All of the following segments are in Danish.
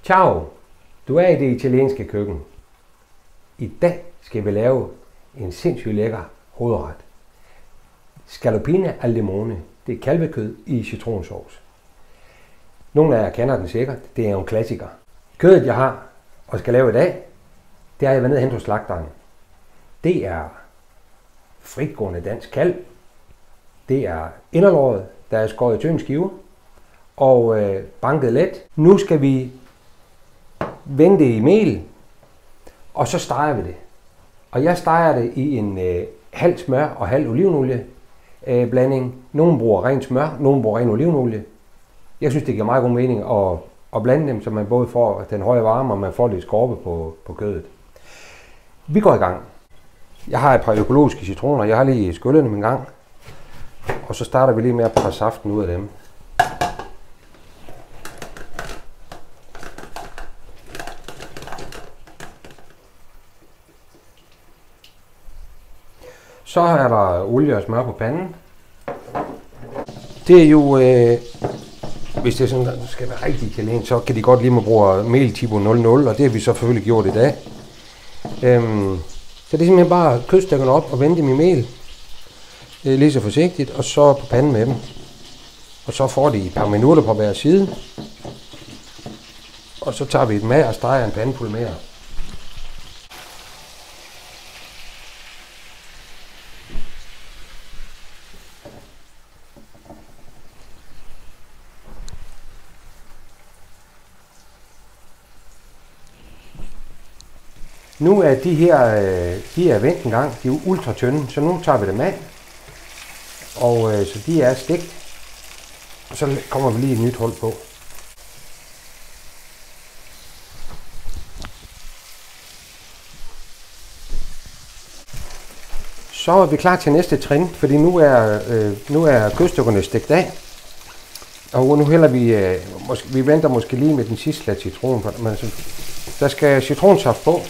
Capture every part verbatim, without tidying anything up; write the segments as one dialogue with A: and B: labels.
A: Ciao, du er i det italienske køkken. I dag skal vi lave en sindssygt lækker hovedret. Scaloppine al limone. Det er kalvekød i citronsauce. Nogle af jer kender den sikkert. Det er jo en klassiker. Kødet jeg har og skal lave i dag, det har jeg været nede og hentet hos slagteren. Det er fritgående dansk kalv. Det er inderlåret, der er skåret i tynde skiver og øh, banket let. Nu skal vi vende det i mel, og så steger vi det. Og jeg steger det i en øh, halv smør og halv olivenolie øh, blanding. Nogle bruger ren smør, nogle bruger ren olivenolie. Jeg synes, det giver meget god mening at, at blande dem, så man både får den høje varme, og man får lidt skorpe på, på kødet. Vi går i gang. Jeg har et par økologiske citroner. Jeg har lige skyllet dem en gang. Og så starter vi lige med at presse saften ud af dem. Så er der olie og smør på panden. Det er jo, øh, hvis det er sådan, at det skal være rigtig italiensk, så kan de godt lide at bruge mel tipo nul nul, og det har vi så selvfølgelig gjort i dag. Øhm, så det er simpelthen bare kødstykkerne op og vende dem i mel. Det er lige så forsigtigt, og så på panden med dem. Og så får de et par minutter på hver side. Og så tager vi et med og steger en pandefuld mere. Nu er de her, de er vendt en gang, de er ultra tynde, så nu tager vi dem af. Og øh, så de er stegt, og så kommer vi lige et nyt hul på. Så er vi klar til næste trin, fordi nu er, øh, nu er kødstykkerne stegt af. Og nu hælder vi, øh, måske, vi venter måske lige med den sidste slag citron, men så, der skal citronsaft på.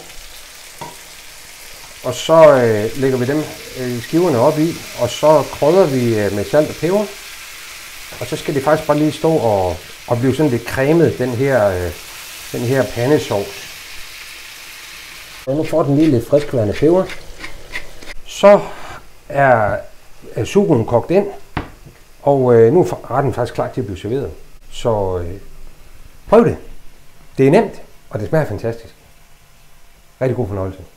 A: Og så øh, lægger vi dem øh, skiverne op i, og så krydder vi øh, med salt og peber. Og så skal det faktisk bare lige stå og, og blive sådan lidt cremet, den her, øh, den her pandesauce. Og nu får den lige lidt friskværende peber. Så er, er sugoen kogt ind, og øh, nu er retten faktisk klar til at blive serveret. Så øh, prøv det. Det er nemt, og det smager fantastisk. Rigtig god fornøjelse.